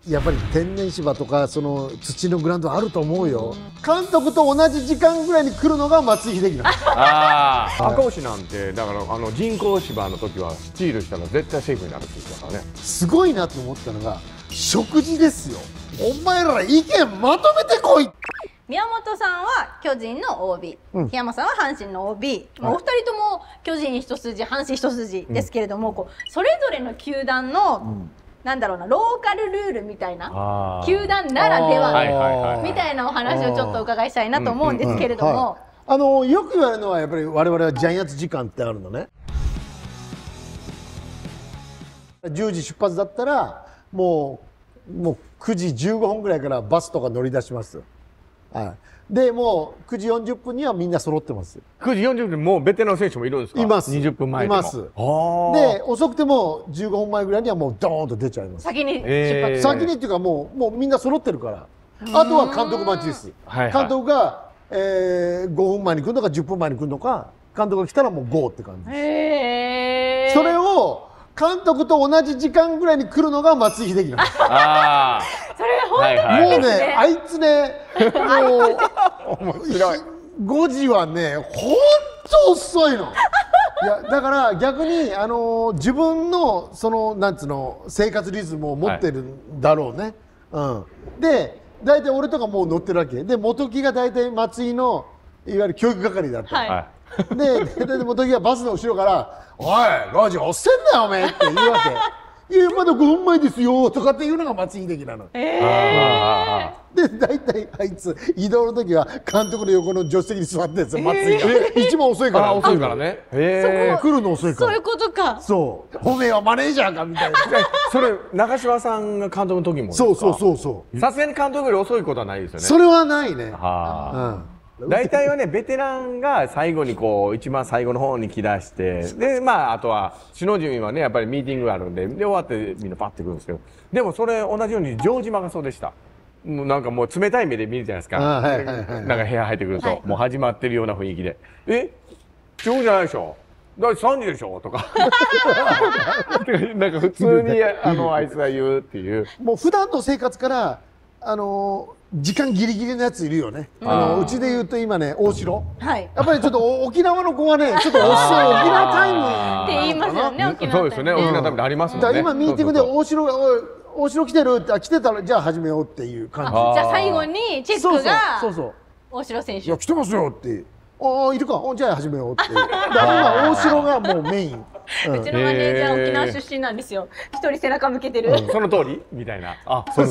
やっぱり天然芝とかその土のグラウンドあると思うよ。監督と同じ時間ぐらいに来るのが松井秀喜なの。 赤星なんてだから人工芝の時はスチールしたら絶対セーフになるって言ってたからね。 すごいなと思ったのが食事ですよ。お前ら意見まとめてこい。 宮本さんは巨人の OB、檜山さんは阪神の OB、お二人とも巨人一筋阪神一筋ですけれども、こうそれぞれの球団の、なんだろうな、ローカルルールみたいな、球団ならではみたいなお話をちょっとお伺いしたいなと思うんですけれども、 よく言われるのはやっぱり我々はジャイアンツ時間ってあるのね。10時出発だったらもう9時15分ぐらいからバスとか乗り出します。はい、でもう9時40分にはみんな揃ってます。 9時40分もうベテラン選手もいるんですか？ います。 20分前でもいます。で遅くても15分前ぐらいにはもうドーンと出ちゃいます。 先に出発、 先にっていうかもうみんな揃ってるから。あとは監督待ちです。監督が、5分前に来るのか10分前に来るのか、監督が来たらもうGOって感じです。それを監督と同じ時間ぐらいに来るのが松井秀喜なんです。それが本当にもうね、あいつね、面白い。5時はね、ほんと遅いの。いやだから逆に自分のそのなんつうの生活リズムを持ってるんだろうね。で大体俺とかもう乗ってるわけで、元木が大体松井のいわゆる教育係だった。で元木がバスの後ろから「おい5時遅せんなよおめえ」って言うわけ。「いやまだ5分前ですよ」とかっていうのが松井秀喜なの。で大体あいつ移動の時は監督の横の助手席に座ってるんですよ、松井が。一番遅いから。 遅いからね。 来るの遅いから。 そういうことか。 そう。おめえはマネージャーかみたいな。 それ長嶋さんが監督の時も。 そう。 さすがに監督より遅いことはないですよね。 それはないね。 大体はねベテランが最後にこう一番最後の方に来だしてであとは首脳陣はねやっぱりミーティングがあるんで終わってみんなパッてくるんですけど、でもそれ同じように城島がそうでした。もうなんかもう冷たい目で見るじゃないですか。なんか部屋入ってくるともう始まってるような雰囲気で「え今日じゃないでしょだって3時でしょ」とかなんか普通にあいつが言うっていう。 もう普段の生活から時間ギリギリのやついるよね。うちで言うと今ね大城、やっぱりちょっと沖縄の子はねちょっと遅い沖縄タイムって言いますよね。沖縄そうですよね、沖縄タイムありますもんね。 今ミーティングで大城が「大城来てる?」って来てたらじゃあ始めようっていう感じ。じゃあ最後にチェックが大城選手。 いや来てますよって。ああいるか。じゃあ始めようって。今大城がもうメイン。 うちのマネージャー沖縄出身なんですよ。一人背中向けてる。 その通りみたいな。 そう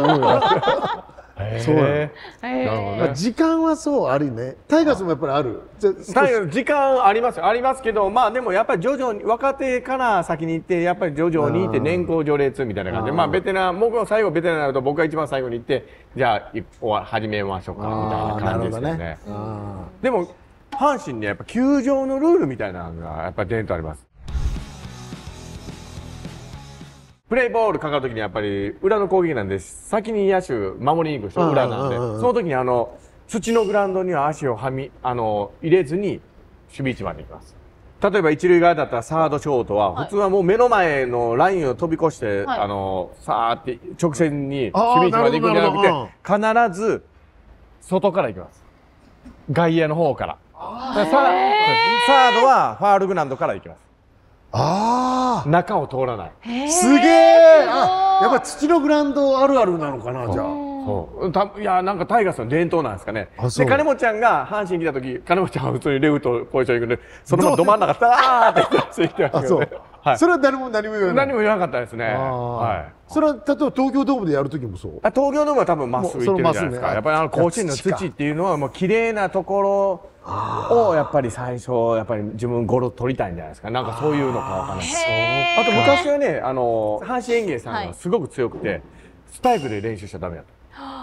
時間はそうあるね。タイガースもやっぱりある。 時間ありますけど、でもやっぱり徐々に若手から先に行ってやっぱり徐々にって年功序列みたいな感じで、ベテラン僕が最後ベテランになると僕が一番最後に行ってじゃあ始めましょうかみたいな感じですよね。でも阪神にやっぱ球場のルールみたいなのがやっぱり伝統あります。プレーボールかかるときにやっぱり裏の攻撃なんで先に野手守りに行く人裏なんで、その時に土のグラウンドには足を入れずに守備位置まで行きます。例えば一塁側だったらサードショートは普通はもう目の前のラインを飛び越してさーって直線に守備位置まで行くんじゃなくて必ず外から行きます。外野の方から。サードはファールグラウンドから行きます。中を通らない。 すげえ。やっぱ土のグラウンドあるあるなのかな。じゃあいやなんかタイガースの伝統なんですかね。で金本ちゃんが阪神来た時金本ちゃんは普通にレフトポジション行くんでそのままど真ん中って言ってましたけどね。それは何も言わない。 何も言わなかったですね。 それは例えば東京ドームでやる時もそう。 東京ドームは多分まっすぐ行ってるじゃないですか。やっぱり甲子園の土っていうのはもう綺麗なところをやっぱり最初やっぱり自分ゴロ取りたいんじゃないですか。なんかそういうのかわかんない。あと昔はね阪神園芸さんがすごく強くてスパイクで練習しちゃダメだと。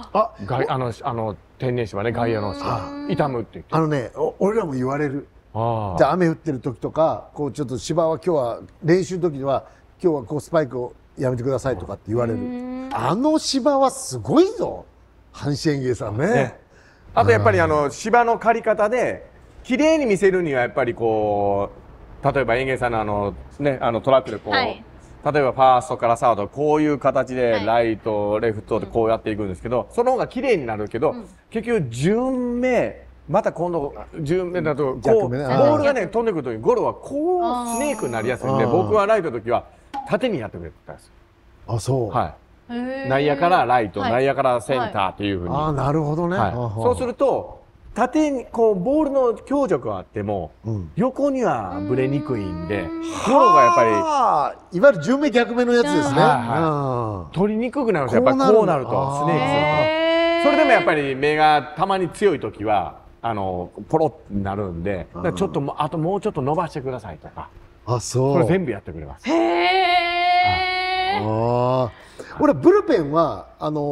天然芝ね外野の痛むって言って。 俺らも言われる。じゃあ雨降ってる時とかこうちょっと芝は今日は練習の時には今日はこうスパイクをやめてくださいとかって言われる。芝はすごいぞ阪神園芸さんね。 あとやっぱり芝の刈り方で綺麗に見せるにはやっぱりこう例えば園芸さんのトラックでこう例えばファーストからサードこういう形ではいライト、レフトでこうやっていくんですけど、その方が綺麗になるけど、結局順目また今度順目だとこうボ逆目ねールがね飛んでくるときにゴロはこうスネークになりやすいんで、 あー僕はライトの時は縦にやってくれたんですよ。 あ、そう。 はい。 へー内野からライト、 はい内野からセンターっていうふうに。 ああ、なるほどね。 はい。そうすると縦にこうボールの強弱はあっても、 うん横にはぶれにくいんで、ゴロがやっぱりぱり、いわゆる順目逆目のやつですね。 は取りにくくなるんですよ。やっぱりこうこうなるとなるんだスネークすると。それでもやっぱり目がたまに強い時はポロッになるんで、だからちょっとあともうちょっと伸ばしてくださいとか、 あ、そう。 それ全部やってくれます。 へえ。 ああ。俺ブルペンは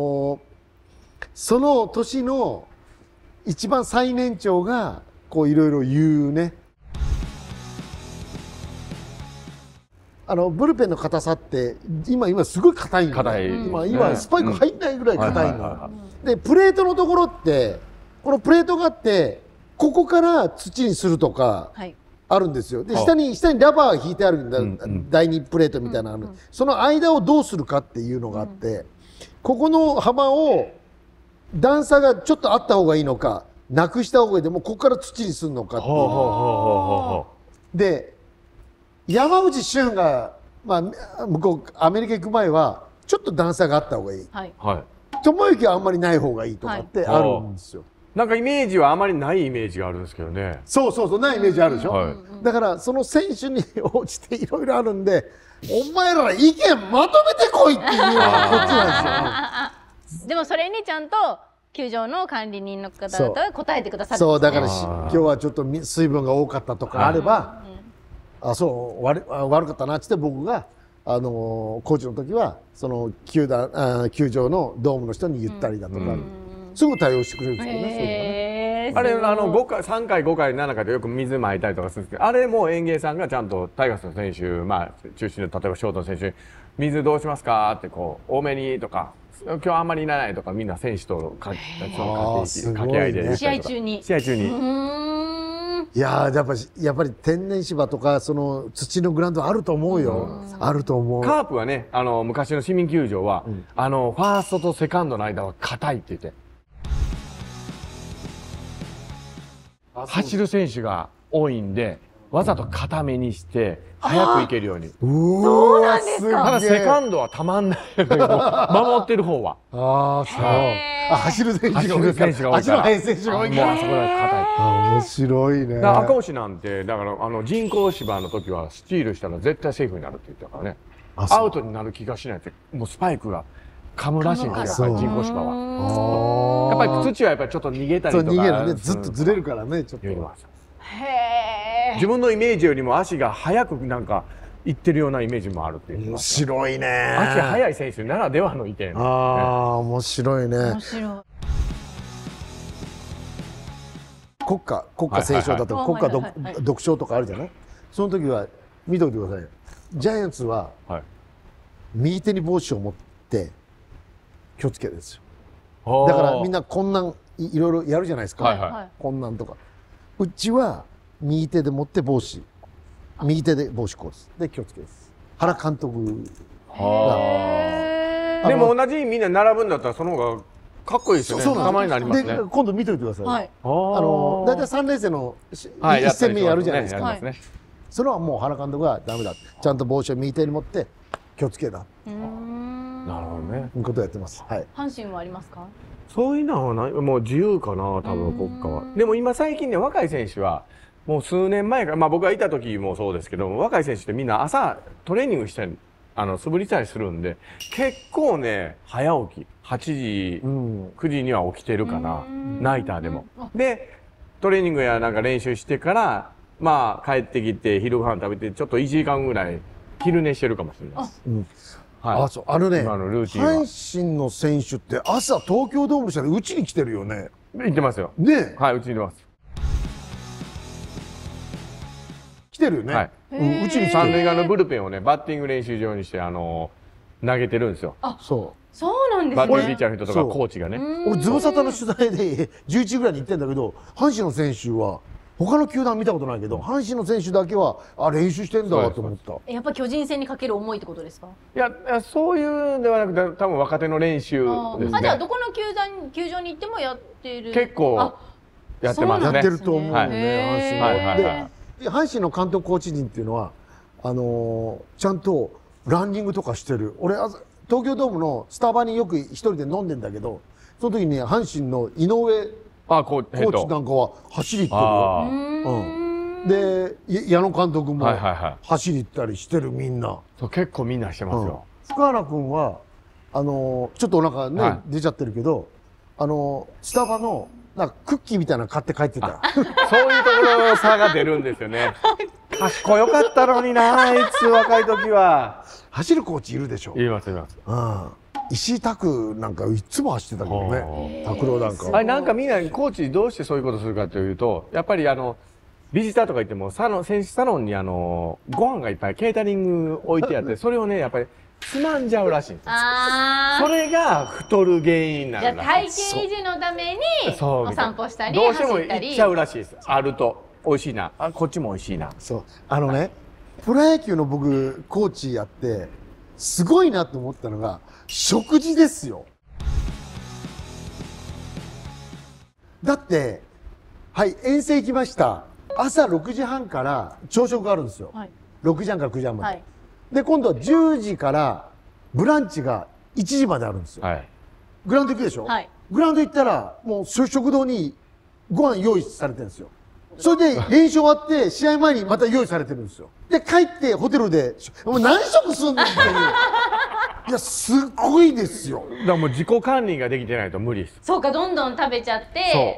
その年の一番最年長がこういろいろ言うね。ブルペンの硬さって今すごい硬いんだよ。 硬い今スパイク入んないぐらい硬いはいはいはいはの。でプレートのところってこのプレートがあってここから土にするとか。 はい。 あるんですよ。ではあ下にラバーが引いてあるんだ、 うんうん第二プレートみたいなの、その間をどうするかっていうのがあって、ここの幅を段差がちょっとあった方がいいのかなくした方がいいでもうここから土にするのかっていうほうほうほうほうほで山口俊が、まあ、向こうアメリカ行く前はちょっと段差があった方がいいはい。 う。はい。 友之はあんまりない方がいいとかってあるんですよ。 なんかイメージはあまりないイメージがあるんですけどね。 そうないイメージあるでしょ、 はい。 だからその選手に応じていろいろあるんでお前ら意見まとめてこいっていうのがこっちなんですよ。 でもそれにちゃんと球場の管理人の方々が答えてくださるんですね。 そうだからあー今日はちょっと水分が多かったとかあれば、あそう悪かったなっつって僕がコーチの時はその球場のドームの人に言ったりだとか、すぐ対応してくれるんですよね。そういうのがねへーあれすごい 5回3回5回7回でよく水まいたりとかするんですけど、あれも園芸さんがちゃんとタイガースの選手、まあ中心の例えばショートの選手に水どうしますかってこう多めにとか今日あんまりいらないとかみんな選手と掛け合いで言ったりとか試合中に試合中にうーん。 いやーやっぱり天然芝とかその土のグラウンドあると思うよ、あると思う。 カープはね昔の市民球場は、ファーストとセカンドの間は硬いって言って走る選手が多いんでわざと硬めにして早く行けるように。 そうなんですか。 ただセカンドはたまんない守ってる方はああそう。 へー走る選手が多いから。 走る選手が多いから足の速い選手が多いから。 もうあそこで硬い。 面白いね。 だから赤星なんてだから人工芝の時はスチールしたら絶対セーフになるって言ったからね。 そうアウトになる気がしないってもうスパイクが噛むらしいんですよやっぱり人工芝は。 あやっぱり土はやっぱりちょっと逃げたりそうとか逃げるね。ずっとずれるからねちょっと。 言いますへ自分のイメージよりも足が速くなんかいってるようなイメージもあるって言って面ます。 白いね。 足が速い選手ならではの意見。 ああ面白いね面。白い。 国歌斉唱だとかはいはいはい国はいはい歌独唱とかあるじゃない。その時は見といてくださいよ。ジャイアンツははい。 右手に帽子を持って気をつけですよ。だからみんな困難いろいろやるじゃないですか、 はいはいはい困難とかうちは右手で持って帽子右手で帽子こうですで気をつけです原監督へでも同じみんな並ぶんだったらその方がかっこいいですよね。たまになりますね。 で今度見といてください、 はい。 大体3連戦のはい 1戦目やるじゃないですか、 やりますね。 それはもう原監督がダメだちゃんと帽子を右手に持って気をつけだうーん。 なるほどね。 ということをやってますはい阪神はありますか？ そういうのはないもう自由かな多分国家は。でも今最近ね若い選手はもう数年前からまあ僕がいた時もそうですけど若い選手ってみんな朝トレーニングしたり素振りしたりするんで結構ね早起き8時、9時には起きてるかなナイターでも。でトレーニングやなんか練習してからまあ帰ってきて昼ご飯食べてちょっと1時間ぐらい昼寝してるかもしれないです。はい、 あそうね今のルーティンは阪神の選手って朝東京ドームの下でうちに来てるよね行ってますよ。 ねはい、うちにいます。 来てるよね、 はい。 うちに来てる三塁側のブルペンをね、バッティング練習場にして、投げてるんですよ。 そそうなんですバッティングピッね。 チャーの人とかそうコーチがね。 う俺ズムサタの取材で11時ぐらいに行ってんだけど阪神の選手は他の球団見たことないけど、阪神の選手だけは練習してんだと思った。 やっぱ巨人戦にかける思いってことですか？ いやそういうんではなくて多分若手の練習ですね。 じゃあどこの球場に行ってもやってる？ 結構やってますね。 やってると思うね、阪神は。で阪神の監督コーチ陣っていうのはちゃんとランニングとかしてる。俺東京ドームのスタバによく一人で飲んでんだけど、その時に阪神の井上コーチなんかは走り行ってるよ。で矢野監督も走り行ったりしてる、みんな。 結構みんなしてますよ。 福原君はちょっとお腹ね出ちゃってるけど、スタバのなんかクッキーみたいなの買って帰ってた。 そういうところの差が出るんですよね。かっこよかったのにな、あいつ若い時は。 走るコーチいるでしょ。 いますいます。 石井拓なんかいつも走ってたけどね。拓郎なんか。 なんかみんなコーチどうしてそういうことするかというと、やっぱりビジターとか行っても選手サロンにご飯がいっぱいケータリング置いてあって、それをねやっぱりつまんじゃうらしいんですよ。それが太る原因なんだ。 じゃあ体型維持のためにお散歩したりどうしても行っちゃうらしいです。あると美味しいな、こっちも美味しいな。 そうプロ野球の僕コーチやってすごいなと思ったのが食事ですよ。だって遠征行きました。朝6時半から朝食があるんですよ。6時半から9時半まで。で今度は10時からブランチが1時まであるんですよ。グラウンド行くでしょ。グラウンド行ったらもう食堂にご飯用意されてるんですよ。それで練習終わって試合前にまた用意されてるんですよ。で帰ってホテルでもう何食すんのっていう。いやすごいですよ。 だからもう自己管理ができてないと無理です。 そうか、どんどん食べちゃって。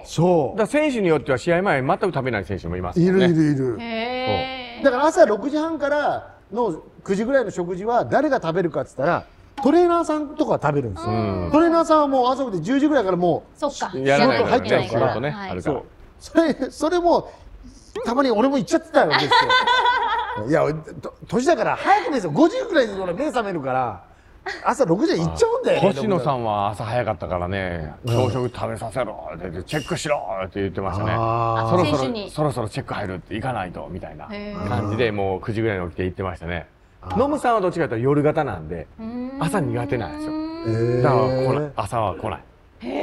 そうだから選手によっては試合前全く食べない選手もいますもんね。 いる。だから朝6時半からの9時ぐらいの食事は誰が食べるかっつったらトレーナーさんとか食べるんですよ。トレーナーさんはもう朝で10時ぐらいからもう仕事入っちゃうから。それもたまに俺も行っちゃってたわけですよ。いや年だから早くですよ。5時ぐらいに俺目覚めるから朝6時に行っちゃうんだよね。 星野さんは朝早かったからね、朝食食べさせろってチェックしろって言ってましたね。そろそろチェック入るって行かないとみたいな感じでもう9時ぐらいに起きて行ってましたね。ノムさんはどっちかというと夜型なんで朝苦手なんですよ。だから朝は来ない。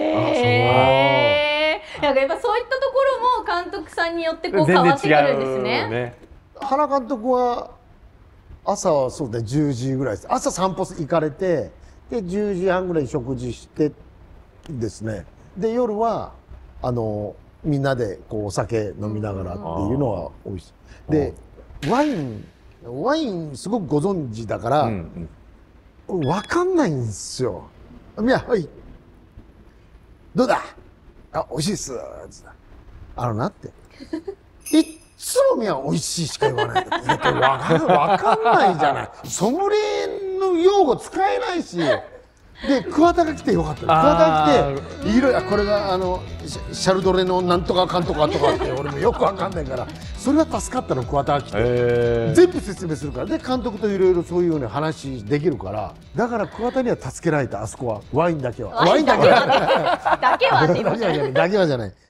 なんかやっぱそういったところも監督さんによってこう変わってくるんですね。 原監督は朝はそうだ10時ぐらいです。朝散歩行かれてで10時半ぐらいに食事してですね。で夜はみんなでこうお酒飲みながらっていうのは多いです。でワインすごくご存知だから分かんないんですよ。はいどうだ美味しいっすなっていっつも美味しいしか言わない。分かんないじゃない。ソムリエの用語使えないし。で桑田が来てよかった。桑田が来ていろいろこれがシャルドレのなんとかかんとかとかって俺もよく分かんないからそれは助かったの。桑田が来て全部説明するからで監督といろいろそういうような話できるからだから桑田には助けられた。あそこはワインだけはって言いました。 だけはじゃない。